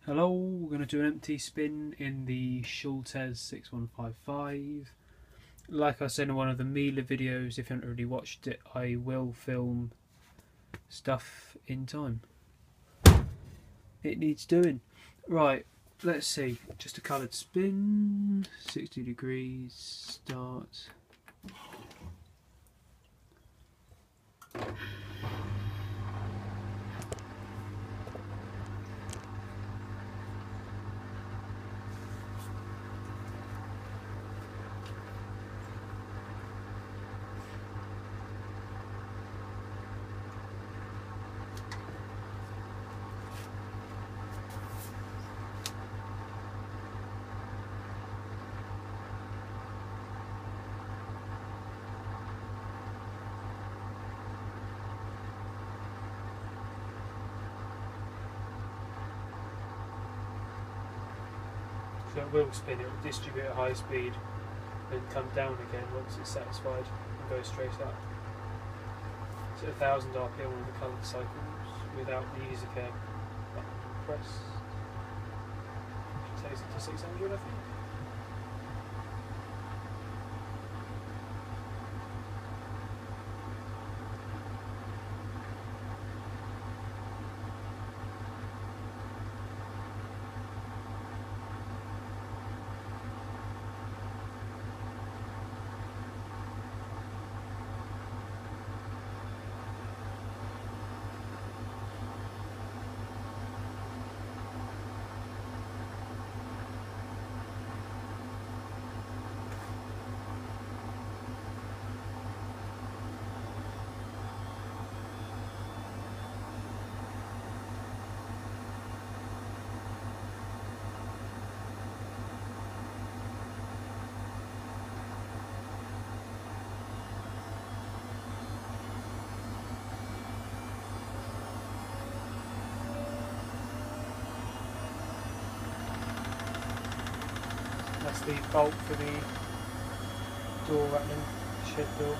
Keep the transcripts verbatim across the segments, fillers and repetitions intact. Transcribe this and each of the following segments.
Hello, we're going to do an empty spin in the Schultes six one five five. Like I said in one of the Miele videos, if you haven't already watched it, I will film stuff in time. It needs doing. Right, let's see. Just a coloured spin, sixty degrees, start. So it will spin, it will distribute at high speed and come down again once it's satisfied and go straight up. It's at one thousand R P M on the coloured cycles without the user care button pressed. Takes it to six hundred, I think. That's the bolt for the door rattling, shed door.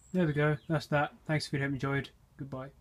there we go. That's that. Thanks if you have enjoyed. Goodbye.